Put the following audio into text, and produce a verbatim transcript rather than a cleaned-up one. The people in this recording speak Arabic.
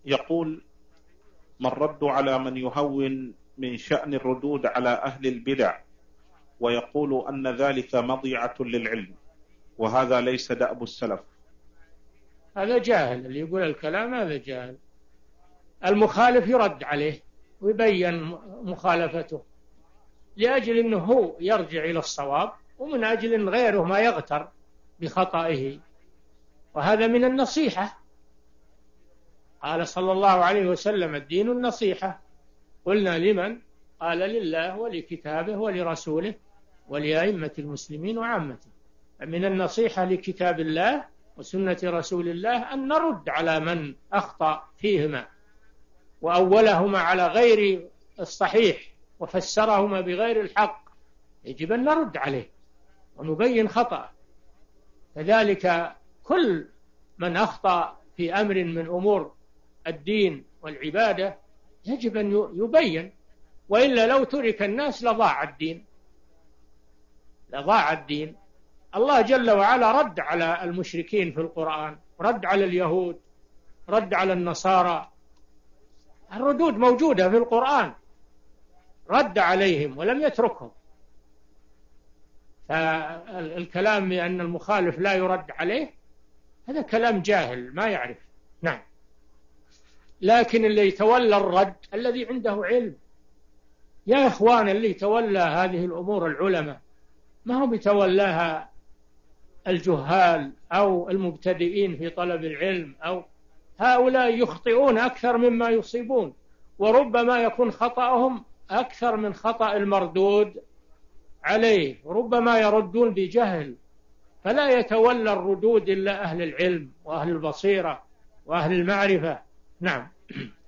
يقول: ما الرد على من يهون من شأن الردود على أهل البدع ويقول أن ذلك مضيعة للعلم، وهذا ليس دأب السلف؟ هذا جاهل، اللي يقول الكلام هذا جاهل. المخالف يرد عليه ويبين مخالفته لأجل أنه هو يرجع إلى الصواب، ومن أجل أن غيره ما يغتر بخطئه، وهذا من النصيحة. قال صلى الله عليه وسلم: الدين النصيحة. قلنا: لمن؟ قال: لله ولكتابه ولرسوله ولأئمة المسلمين وعامته. من النصيحة لكتاب الله وسنة رسول الله أن نرد على من أخطأ فيهما وأولهما على غير الصحيح وفسرهما بغير الحق، يجب أن نرد عليه ونبين خطأه. كذلك كل من أخطأ في أمر من أمور الدين والعبادة يجب أن يبين، وإلا لو ترك الناس لضاع الدين لضاع الدين. الله جل وعلا رد على المشركين في القرآن، رد على اليهود، رد على النصارى، الردود موجودة في القرآن، رد عليهم ولم يتركهم. فالكلام بأن المخالف لا يرد عليه هذا كلام جاهل ما يعرف. نعم. لكن اللي يتولى الرد الذي عنده علم. يا إخوان، اللي يتولى هذه الأمور العلماء، ما هم يتولاها الجهال أو المبتدئين في طلب العلم، أو هؤلاء يخطئون أكثر مما يصيبون، وربما يكون خطأهم أكثر من خطأ المردود عليه، وربما يردون بجهل. فلا يتولى الردود إلا أهل العلم وأهل البصيرة وأهل المعرفة. نعم.